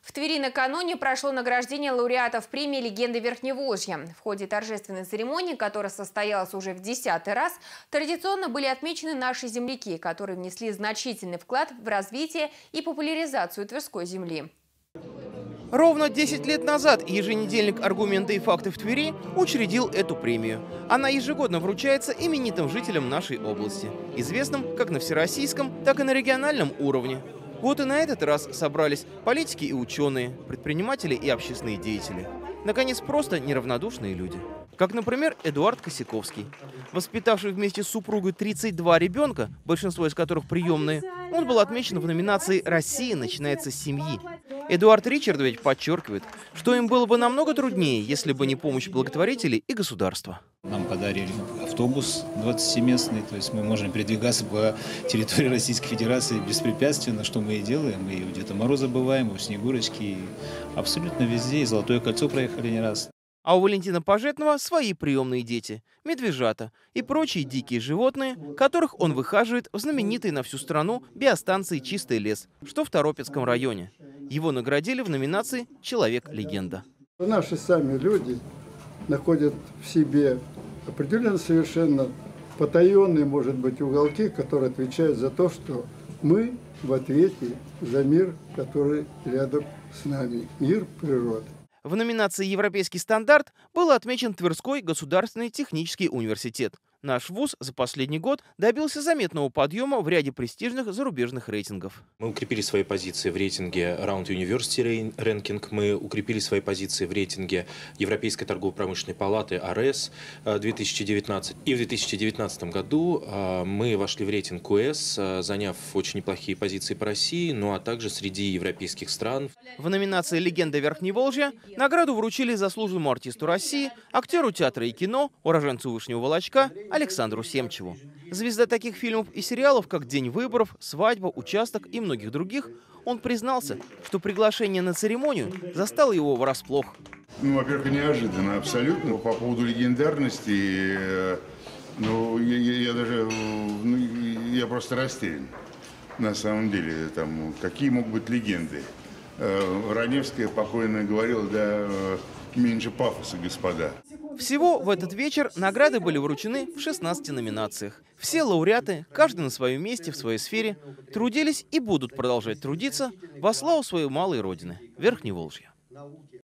В Твери накануне прошло награждение лауреатов премии «Легенды Верхневолжья». В ходе торжественной церемонии, которая состоялась уже в 10-й раз, традиционно были отмечены наши земляки, которые внесли значительный вклад в развитие и популяризацию Тверской земли. Ровно 10 лет назад еженедельник «Аргументы и факты» в Твери учредил эту премию. Она ежегодно вручается именитым жителям нашей области, известным как на всероссийском, так и на региональном уровне. Вот и на этот раз собрались политики и ученые, предприниматели и общественные деятели. Наконец, просто неравнодушные люди. Как, например, Эдуард Косяковский. Воспитавший вместе с супругой 32 ребенка, большинство из которых приемные, он был отмечен в номинации «Россия начинается с семьи». Эдуард Ричардович подчеркивает, что им было бы намного труднее, если бы не помощь благотворителей и государства. Нам подарили автобус 20-местный, то есть мы можем передвигаться по территории Российской Федерации беспрепятственно, что мы и делаем. Мы и у Деда Мороза бываем, и у Снегурочки, и абсолютно везде. И Золотое кольцо проехали не раз. А у Валентина Пожетного свои приемные дети – медвежата и прочие дикие животные, которых он выхаживает в знаменитой на всю страну биостанции «Чистый лес», что в Торопецком районе. Его наградили в номинации «Человек-легенда». Наши сами люди находят в себе определенно совершенно потаенные, может быть, уголки, которые отвечают за то, что мы в ответе за мир, который рядом с нами, мир природы. В номинации «Европейский стандарт» был отмечен Тверской государственный технический университет. Наш вуз за последний год добился заметного подъема в ряде престижных зарубежных рейтингов. Мы укрепили свои позиции в рейтинге Round University Ranking, мы укрепили свои позиции в рейтинге Европейской торгово-промышленной палаты АРЭС 2019. И в 2019 году мы вошли в рейтинг УС, заняв очень неплохие позиции по России, ну а также среди европейских стран. В номинации «Легенда Верхневолжья» награду вручили заслуженному артисту России, актеру театра и кино, уроженцу Вышнего Волочка Александру Семчеву. Звезда таких фильмов и сериалов, как «День выборов», «Свадьба», «Участок» и многих других, он признался, что приглашение на церемонию застало его врасплох. Во-первых, неожиданно абсолютно. По поводу легендарности, я просто растерян. На самом деле, там, какие могут быть легенды? Раневская покойная говорила, да, меньше пафоса, господа. Всего в этот вечер награды были вручены в 16 номинациях. Все лауреаты, каждый на своем месте, в своей сфере, трудились и будут продолжать трудиться во славу своей малой родины – Верхневолжья.